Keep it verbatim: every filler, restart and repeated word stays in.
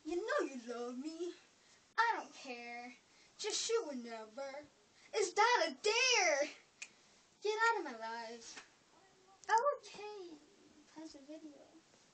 You know you love me. I don't care. Just shoot whenever. Is that a dare? Get out of my life. Oh, okay. Pause the video.